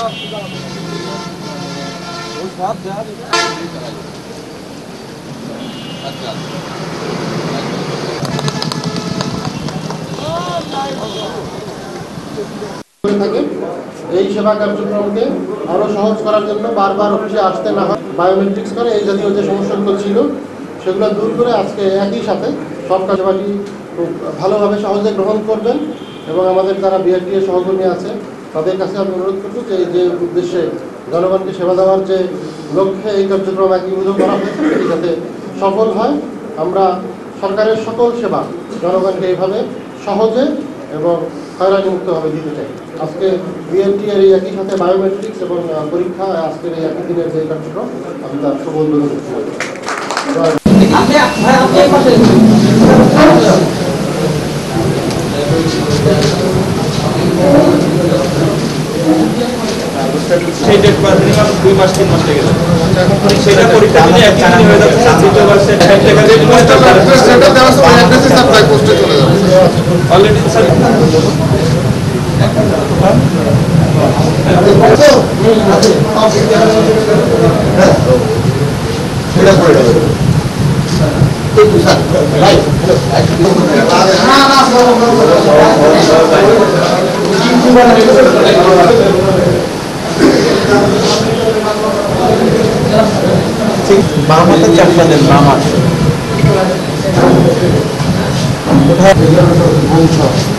এই সেবা কার্যক্রমকে আরো সহজ করার জন্য বারবার অফিসে আসতে না হয়, বায়োমেট্রিক্স করে এই জাতীয় যে সমস্যাগুলো ছিল সেগুলো দূর করে আজকে একই সাথে সব সেবাটি খুব ভালোভাবে সহজে গ্রহণ করবেন। এবং আমাদের যারা বিআরটি এর সহকর্মী আছে তাদের কাছে আমি অনুরোধ করব যে উদ্দেশ্যে জনগণকে সেবা দেওয়ার যে লক্ষ্যে এই কার্যক্রম একীভূত করা হয়েছে সেটি যাতে সফল হয়। আমরা সরকারের সকল সেবা জনগণকে এইভাবে সহজে এবং হয়রানিমুক্তভাবে দিতে চাই। আজকে বিএনটি এর এই একই সাথে বায়োমেট্রিক্স এবং পরীক্ষা আজকের এই একই দিনের যে কার্যক্রম আমি তার শুভ উদ্বোধন করতে পারি। সেই ডেট পার মিনিমাম 2 মাস 3 মাস লেগে যায়। সেটা পরীক্ষা যদি একই দিনে হয়ে যাচ্ছে দ্বিতীয় বর্ষে 60 টাকা দিয়ে সেটা দেওয়ার সময় অ্যাড্রেসে সাপ্লাই পোস্টে চলে যাবে অলরেডি স্যার সেটা করে দেবে বামাতে চারটা দেন বামা কোথায়